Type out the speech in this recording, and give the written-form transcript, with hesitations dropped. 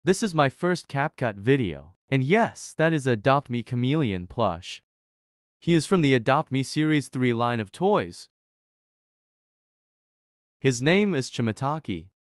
This is my first CapCut video. And yes, that is Adopt Me Chameleon plush. He is from the Adopt Me Series 3 line of toys. His name is Chimataki.